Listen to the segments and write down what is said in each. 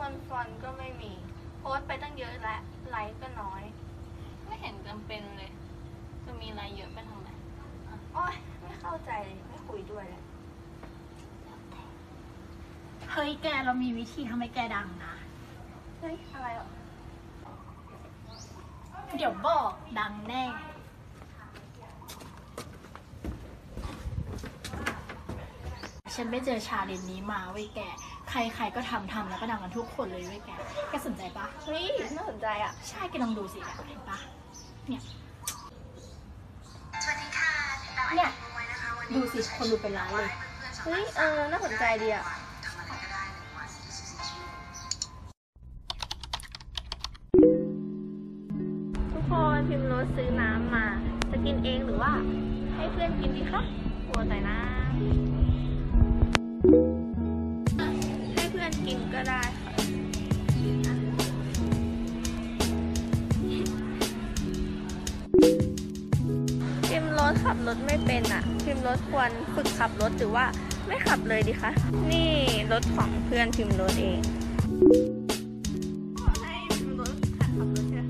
ฟอนก็ไม่มีโพสต์ไปตั้งเยอะแล้วไลค์ก็น้อยไม่เห็นจำเป็นเลยจะมีอะไรเยอะไปทำไมโอ๊ยไม่เข้าใจเลยไม่คุยด้วยเลยเฮ้ยแกเรามีวิธีทำให้แกดังนะเฮ้ยอะไรหรอเดี๋ยวบอกดังแน่ฉันไปเจอชาเลนจ์นี้มาเว้ยแกใครๆก็ทำแล้วก็ดังกันทุกคนเลยเว้ยแกสนใจปะเฮ้ยน่าสนใจอ่ะใช่แกลองดูสิเห็นปะเนี่ยดูสิคนดูเป็นล้านเลยเฮ้ยน่าสนใจดีอ่ะทุกคนพิมพ์รถซื้อน้ำมาจะกินเองหรือว่าให้เพื่อนกินดีคะกลัวแต่น้ำให้เพื่อนกินก็ได้ค่ะพิมพ์รถขับรถไม่เป็นอ่ะพิมพ์รถควรฝึกขับรถหรือว่าไม่ขับเลยดีคะนี่รถของเพื่อนพิมพ์รถเองให้พิมพ์รถขับรถใช่ไหม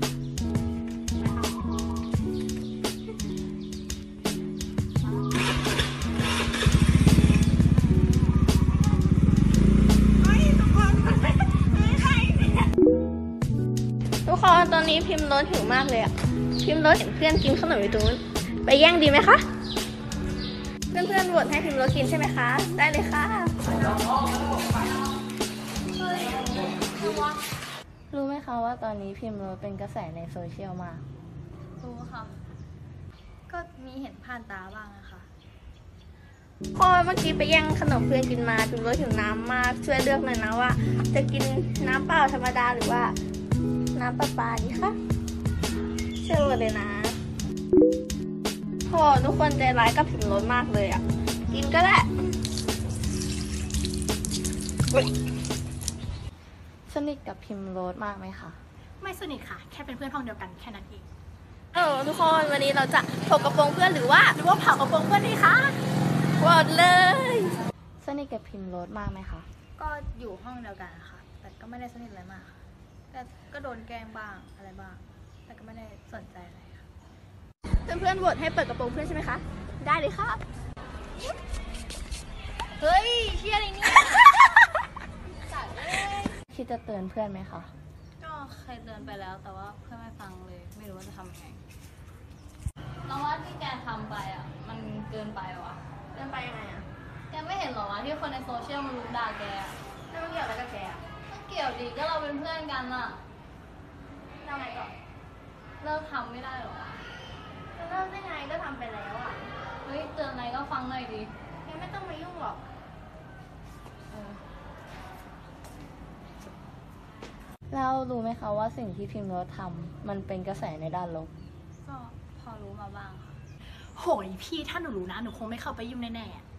ทุกคนตอนนี้พิมพ์รถหิวมากเลยอ่ะพิมพ์รถเห็นเพื่อนกินขนมอยู่ตรงนู้นไปแย่งดีไหมคะเพื่อนๆโหวตให้พิมพ์รถกินใช่ไหมคะได้เลยค่ะรู้ไหมคะว่าตอนนี้พิมพ์รถเป็นกระแสในโซเชียลมากรู้ค่ะก็มีเห็นผ่านตาบ้างนะคะพอเมื่อกี้ไปแย่งขนมเพื่อนกินมาพิมพ์รถหิวน้ำมากช่วยเลือกหน่อยนะว่าจะกินน้ำเปล่าธรรมดาหรือว่าน้ำประปาดีคะเชื่อเลยนะโหทุกคนใจร้ายกับพิมพ์รถมากเลยอ่ะกินก็ได้สนิทกับพิมพ์รถมากไหมคะไม่สนิทค่ะแค่เป็นเพื่อนห้องเดียวกันแค่นั้นเองทุกคนวันนี้เราจะถกกระโปรงเพื่อนหรือว่าเผากระโปรงเพื่อนดีคะโหวตเลยสนิทกับพิมพ์รถมากไหมคะก็อยู่ห้องเดียวกันค่ะแต่ก็ไม่ได้สนิทอะไรมากค่ะแต่ก็โดนแกล้งบ้างอะไรบ้างแต่ก็ไม่ได้สนใจอะไรค่ะเพื่อนๆโหวตให้เปิดกระโปรงเพื่อนใช่ไหมคะได้เลยครับเฮ้ยเชี่ยอะไรเนี่ยคิดจะเตือนเพื่อนไหมคะก็เคยเตือนไปแล้วแต่ว่าเพื่อนไม่ฟังเลยไม่รู้ว่าจะทำยังไงเราว่าที่แกทำไปอ่ะมันเกินไปว่ะเกินไปยังไงอ่ะแกไม่เห็นหรอวะที่คนในโซเชียลมันรุมด่าแกแล้วมันเกี่ยวอะไรกับแกอ่ะก็เกี่ยวดีก็เราเป็นเพื่อนกันอ่ะทำไงก่อนเลิกทำไม่ได้หรอจะเลิกได้ไงก็ทำไปแล้วอ่ะเฮ้ยเตือนอะไรก็ฟังหน่อยดิแกไม่ต้องมายุ่งหรอกแล้วรู้ไหมคะว่าสิ่งที่พิมพ์รถทำมันเป็นกระแสในด้านลบก็พอรู้มาบ้างค่ะโหยพี่ถ้าหนูรู้นะหนูคงไม่เข้าไปยุ่งแน่ๆ